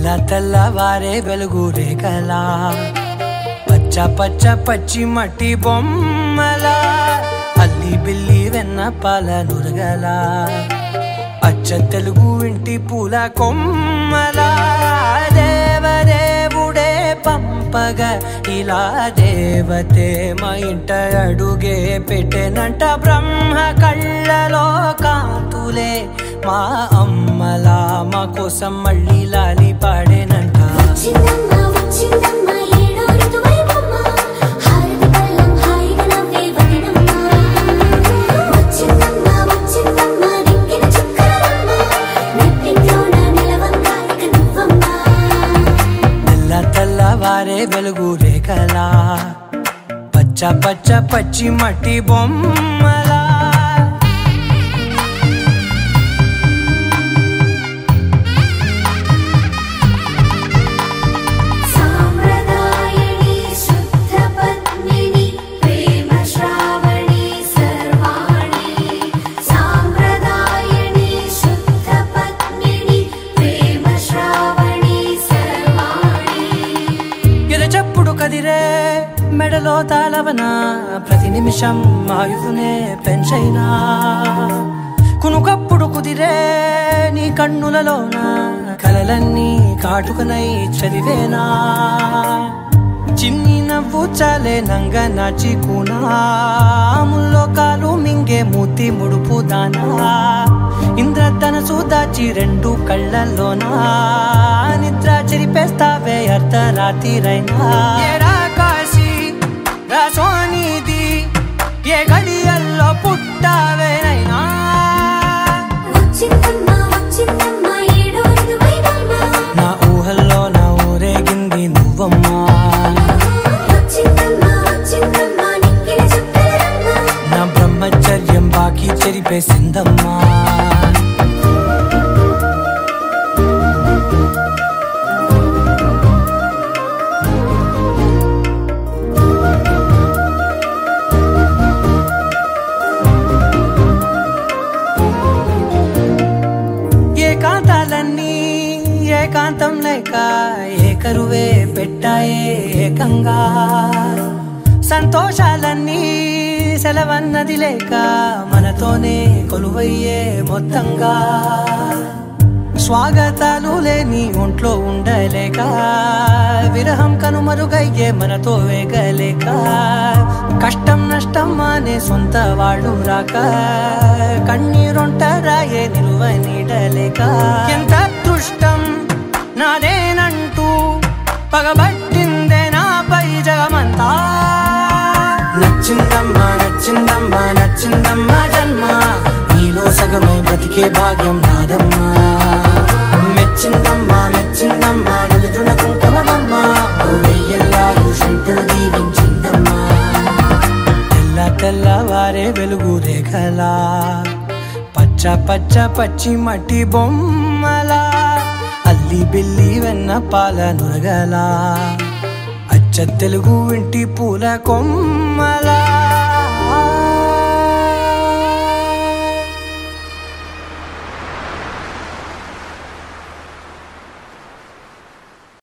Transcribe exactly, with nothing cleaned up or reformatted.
తెల్ల తెల్లవారే వెలుగు రేఖలా పచ్చ పచ్చ పచ్చి మట్టి బొమ్మలా అల్లి బిల్లి వెన్న పాల నురగలా అచ్చ తెలుగు ఇంటి పూల కొమ్మలా దేవదేవుడే పంపగా ఇలా దేవతే మా ఇంట అడుగే పెట్టెనంట బ్రహ్మ కళ్ళలో కాంతులే మా అమ్మలా మా కోసం మళ్ళీ లాలి పాడేనంట తెల్ల తెల్లవారే వెలుగు రేఖలా పచ్చ పచ్చ పచ్చి మట్టి బొమ్మలా కదిరే మెడలో తాళవన ప్రతి నిమిషం ఆయుధునే పెంచైనా కునుకప్పుడు కుదిరే నీ కన్నులలోన కలలన్నీ కాటుకనై చదివేనా చిన్ని నవ్వు చాలే నంగ నాచి కూనాముల్లో కాలు మింగే మూతి ముడుపు దానా ఇంద్రధనసు దాచి రెండు కళ్ళల్లోనా నిద్ర చెరిపేస్తావే అర్ధరాత్రిరైనా కాశీ రాసోనిది ఏ గడియల్లో పుట్టావేనైనా నా ఊహల్లో నా ఊరేగింది నువ్వమ్మా నా బ్రహ్మచర్యం బాకీ చెరిపేసిందమ్మా ఏకాంతాలన్నీ ఏకాంతం లేక ఏకరువే పెట్టాయే ఏకంగా సంతోషాలన్నీ సెలవన్నది లేక మనతోనే కొలువయ్యే మొత్తంగా స్వాగతాలు లేని ఒంట్లో ఉండలేక విరహం కనుమరుగయ్యే మనతో వేగలేక కష్టం నష్టం అనే సొంత వాళ్ళు రాక కన్నీరొంటరాయే నిలువ నీడలేక ఎంత అదృష్టం నాదేనంటూ పగబట్టిందే నాపై జగమంతా నచ్చిందమ్మా నచ్చిందమ్మా నచ్చిందమ్మా జన్మ నీలో సగమై బ్రతికే భాగ్యం నాదమ్మా మెచ్చిందమ్మా మెచ్చిందమ్మా నలుదున కుంకుమమ్మా వెయ్యల్లాలు శంకరు దీవించిందమ్మా తెల్ల తెల్లవారే వెలుగు రేఖలా పచ్చ పచ్చ పచ్చి మట్టి బొమ్మలా అల్లి బిల్లి వెన్న పాల నురగలా అచ్చ తెలుగు ఇంటి పూల కొమ్మలా